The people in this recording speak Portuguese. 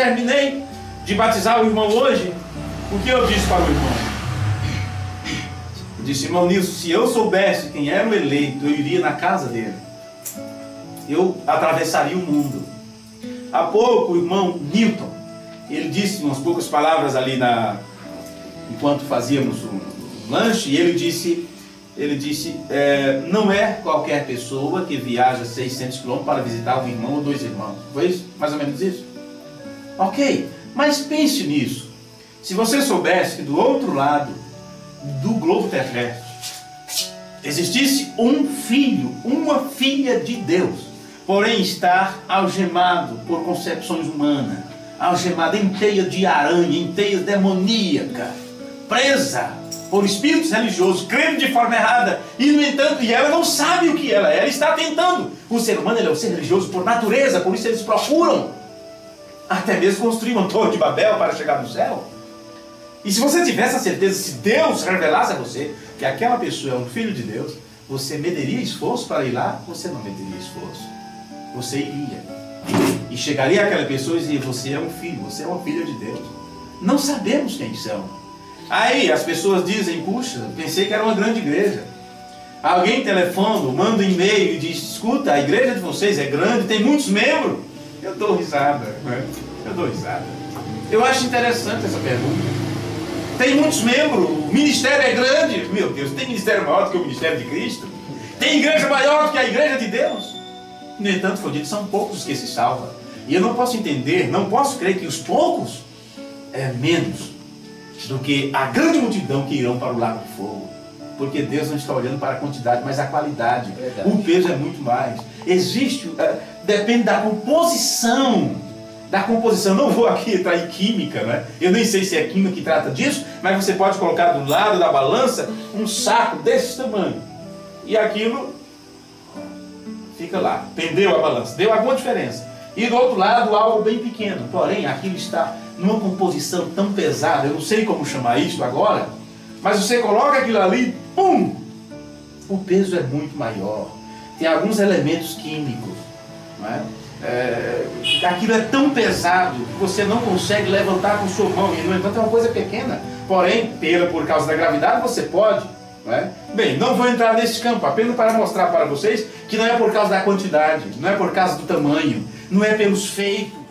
terminei de batizar o irmão hoje, o que eu disse para o irmão? Eu disse: irmão Nilson, se eu soubesse quem era o eleito, eu iria na casa dele. Eu atravessaria o mundo. Há pouco o irmão Newton, ele disse umas poucas palavras ali enquanto fazíamos o lanche, e ele disse, não é qualquer pessoa que viaja 600 km para visitar um irmão ou dois irmãos. Foi isso? Mais ou menos isso? Ok, mas pense nisso. Se você soubesse que do outro lado do globo terrestre existisse um filho, uma filha de Deus, porém estar algemado por concepções humanas, algemado em teia de aranha, em teia demoníaca, presa por espíritos religiosos, crendo de forma errada, e no entanto, ela não sabe o que ela é, ela está tentando. O ser humano, ele é um ser religioso por natureza, por isso eles procuram até mesmo construir uma torre de Babel para chegar no céu. E se você tivesse a certeza, se Deus revelasse a você que aquela pessoa é um filho de Deus, você mediria esforço para ir lá? Você não mediria esforço. Você iria. E chegaria àquela pessoa e dizia: você é um filho, você é uma filha de Deus. Não sabemos quem são. Aí as pessoas dizem: puxa, pensei que era uma grande igreja. Alguém telefona, manda um e-mail e diz: escuta, a igreja de vocês é grande, tem muitos membros. Eu dou risada, né? Eu dou risada. Eu acho interessante essa pergunta. Tem muitos membros, o ministério é grande. Meu Deus, tem ministério maior do que o ministério de Cristo? Tem igreja maior do que a igreja de Deus? No entanto, foi dito, são poucos os que se salvam. E eu não posso entender, não posso crer que os poucos é menos do que a grande multidão que irão para o lago de fogo. Porque Deus não está olhando para a quantidade, mas a qualidade. O peso é muito mais. Existe, depende da composição. Não vou aqui entrar em química, né? Eu nem sei se é química que trata disso, mas você pode colocar do lado da balança um saco desse tamanho. E aquilo fica lá, pendeu a balança, deu alguma diferença. E do outro lado algo bem pequeno, porém aquilo está numa composição tão pesada, eu não sei como chamar isso agora, mas você coloca aquilo ali, pum! O peso é muito maior. Tem alguns elementos químicos, não é? Aquilo é tão pesado que você não consegue levantar com sua mão, e no entanto é uma coisa pequena, porém, por causa da gravidade, você pode, não é? Bem, não vou entrar nesse campo, apenas para mostrar para vocês que não é por causa da quantidade, não é por causa do tamanho, não é pelos feitos,